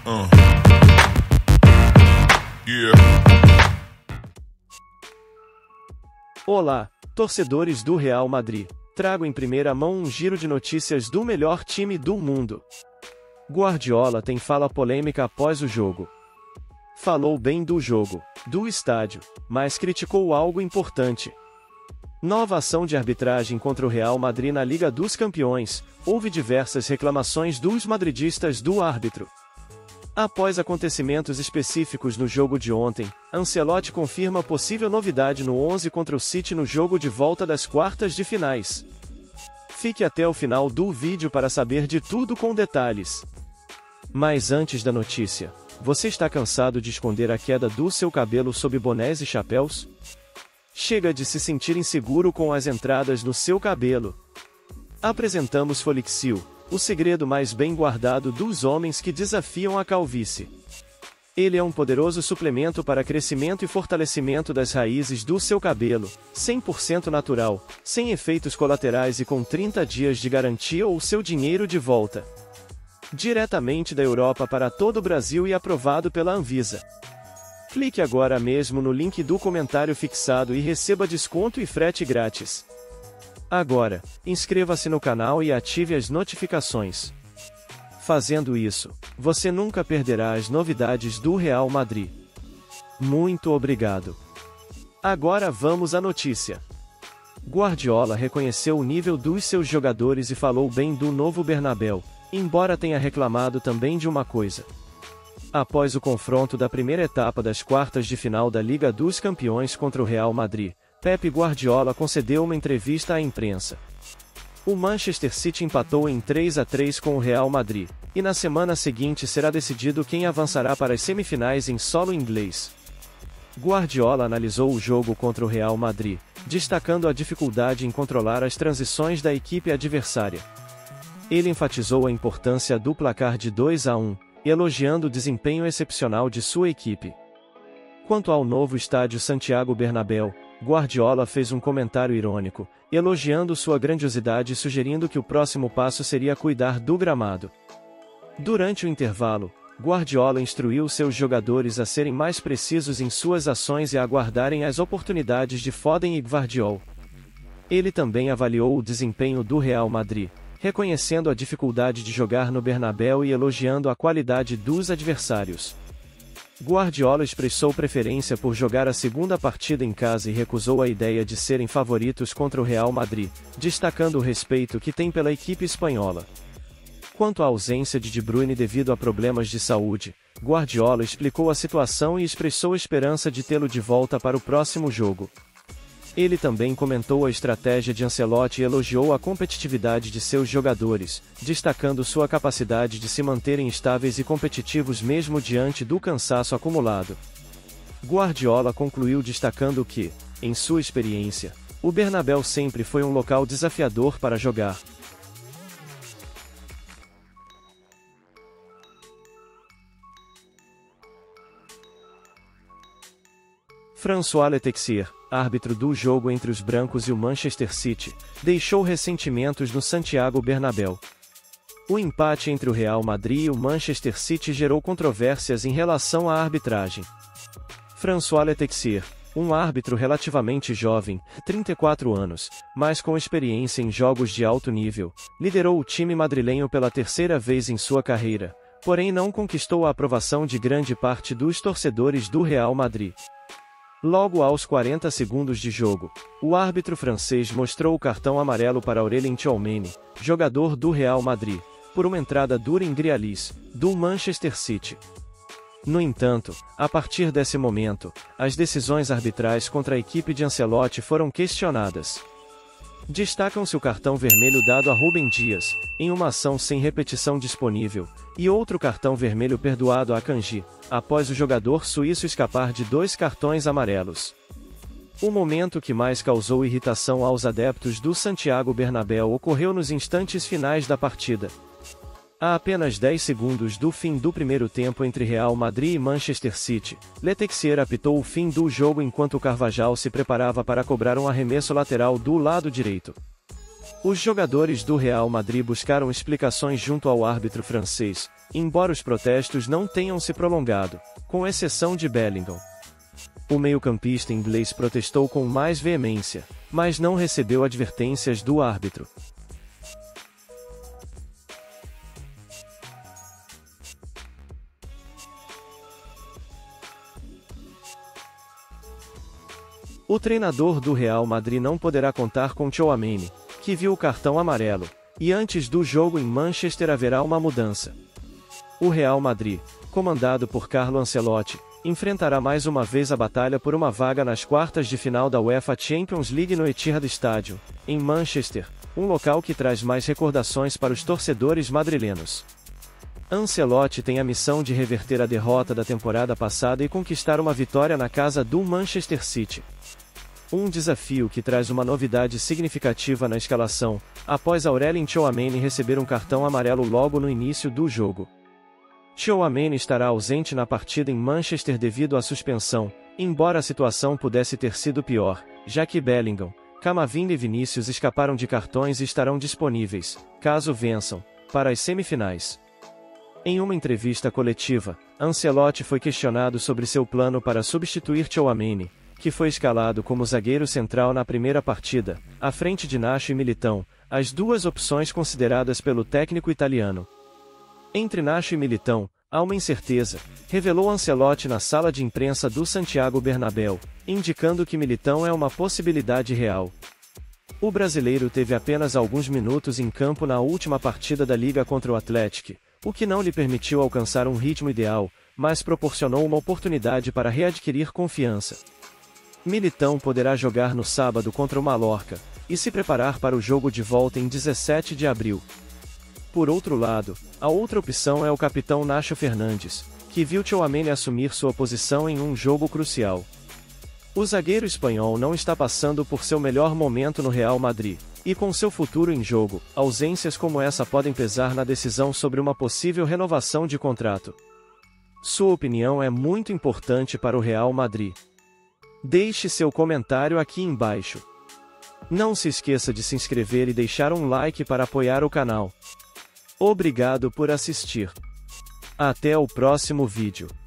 Uh. Yeah. Olá, torcedores do Real Madrid. Trago em primeira mão um giro de notícias do melhor time do mundo. Guardiola tem fala polêmica após o jogo. Falou bem do jogo, do estádio, mas criticou algo importante. Nova ação de arbitragem contra o Real Madrid na Liga dos Campeões. Houve diversas reclamações dos madridistas do árbitro. Após acontecimentos específicos no jogo de ontem, Ancelotti confirma possível novidade no 11 contra o City no jogo de volta das quartas de finais. Fique até o final do vídeo para saber de tudo com detalhes. Mas antes da notícia, você está cansado de esconder a queda do seu cabelo sob bonés e chapéus? Chega de se sentir inseguro com as entradas no seu cabelo. Apresentamos Folixil, o segredo mais bem guardado dos homens que desafiam a calvície. Ele é um poderoso suplemento para crescimento e fortalecimento das raízes do seu cabelo, 100% natural, sem efeitos colaterais e com 30 dias de garantia ou seu dinheiro de volta. Diretamente da Europa para todo o Brasil e aprovado pela Anvisa. Clique agora mesmo no link do comentário fixado e receba desconto e frete grátis. Agora, inscreva-se no canal e ative as notificações. Fazendo isso, você nunca perderá as novidades do Real Madrid. Muito obrigado. Agora vamos à notícia. Guardiola reconheceu o nível dos seus jogadores e falou bem do novo Bernabéu, embora tenha reclamado também de uma coisa. Após o confronto da primeira etapa das quartas de final da Liga dos Campeões contra o Real Madrid, Pep Guardiola concedeu uma entrevista à imprensa. O Manchester City empatou em 3-3 com o Real Madrid, e na semana seguinte será decidido quem avançará para as semifinais em solo inglês. Guardiola analisou o jogo contra o Real Madrid, destacando a dificuldade em controlar as transições da equipe adversária. Ele enfatizou a importância do placar de 2-1, elogiando o desempenho excepcional de sua equipe. Quanto ao novo estádio Santiago Bernabéu, Guardiola fez um comentário irônico, elogiando sua grandiosidade e sugerindo que o próximo passo seria cuidar do gramado. Durante o intervalo, Guardiola instruiu seus jogadores a serem mais precisos em suas ações e a aguardarem as oportunidades de Foden e Gvardiol. Ele também avaliou o desempenho do Real Madrid, reconhecendo a dificuldade de jogar no Bernabéu e elogiando a qualidade dos adversários. Guardiola expressou preferência por jogar a segunda partida em casa e recusou a ideia de serem favoritos contra o Real Madrid, destacando o respeito que tem pela equipe espanhola. Quanto à ausência de Bruyne devido a problemas de saúde, Guardiola explicou a situação e expressou esperança de tê-lo de volta para o próximo jogo. Ele também comentou a estratégia de Ancelotti e elogiou a competitividade de seus jogadores, destacando sua capacidade de se manterem estáveis e competitivos mesmo diante do cansaço acumulado. Guardiola concluiu destacando que, em sua experiência, o Bernabéu sempre foi um local desafiador para jogar. François Letexer, árbitro do jogo entre os brancos e o Manchester City, deixou ressentimentos no Santiago Bernabéu. O empate entre o Real Madrid e o Manchester City gerou controvérsias em relação à arbitragem. François Letexer, um árbitro relativamente jovem, 34 anos, mas com experiência em jogos de alto nível, liderou o time madrilenho pela terceira vez em sua carreira, porém não conquistou a aprovação de grande parte dos torcedores do Real Madrid. Logo aos 40 segundos de jogo, o árbitro francês mostrou o cartão amarelo para Aurélien Tchouameni, jogador do Real Madrid, por uma entrada dura em Grealish, do Manchester City. No entanto, a partir desse momento, as decisões arbitrais contra a equipe de Ancelotti foram questionadas. Destacam-se o cartão vermelho dado a Rúben Dias, em uma ação sem repetição disponível, e outro cartão vermelho perdoado a Akanji, após o jogador suíço escapar de 2 cartões amarelos. O momento que mais causou irritação aos adeptos do Santiago Bernabéu ocorreu nos instantes finais da partida. A apenas 10 segundos do fim do primeiro tempo entre Real Madrid e Manchester City, Letexer apitou o fim do jogo enquanto Carvajal se preparava para cobrar um arremesso lateral do lado direito. Os jogadores do Real Madrid buscaram explicações junto ao árbitro francês, embora os protestos não tenham se prolongado, com exceção de Bellingham. O meio-campista inglês protestou com mais veemência, mas não recebeu advertências do árbitro. O treinador do Real Madrid não poderá contar com Tchouaméni, que viu o cartão amarelo, e antes do jogo em Manchester haverá uma mudança. O Real Madrid, comandado por Carlo Ancelotti, enfrentará mais uma vez a batalha por uma vaga nas quartas de final da UEFA Champions League no Etihad Stadium, em Manchester, um local que traz mais recordações para os torcedores madrilenos. Ancelotti tem a missão de reverter a derrota da temporada passada e conquistar uma vitória na casa do Manchester City. Um desafio que traz uma novidade significativa na escalação, após Aurélien Tchouaméni receber um cartão amarelo logo no início do jogo. Tchouaméni estará ausente na partida em Manchester devido à suspensão, embora a situação pudesse ter sido pior, já que Bellingham, Camavinga e Vinícius escaparam de cartões e estarão disponíveis, caso vençam, para as semifinais. Em uma entrevista coletiva, Ancelotti foi questionado sobre seu plano para substituir Tchouaméni, que foi escalado como zagueiro central na primeira partida, à frente de Nacho e Militão, as duas opções consideradas pelo técnico italiano. Entre Nacho e Militão, há uma incerteza, revelou Ancelotti na sala de imprensa do Santiago Bernabéu, indicando que Militão é uma possibilidade real. O brasileiro teve apenas alguns minutos em campo na última partida da Liga contra o Atlético, o que não lhe permitiu alcançar um ritmo ideal, mas proporcionou uma oportunidade para readquirir confiança. Militão poderá jogar no sábado contra o Mallorca, e se preparar para o jogo de volta em 17 de abril. Por outro lado, a outra opção é o capitão Nacho Fernandes, que viu Tchouaméni assumir sua posição em um jogo crucial. O zagueiro espanhol não está passando por seu melhor momento no Real Madrid, e com seu futuro em jogo, ausências como essa podem pesar na decisão sobre uma possível renovação de contrato. Sua opinião é muito importante para o Real Madrid. Deixe seu comentário aqui embaixo. Não se esqueça de se inscrever e deixar um like para apoiar o canal. Obrigado por assistir. Até o próximo vídeo.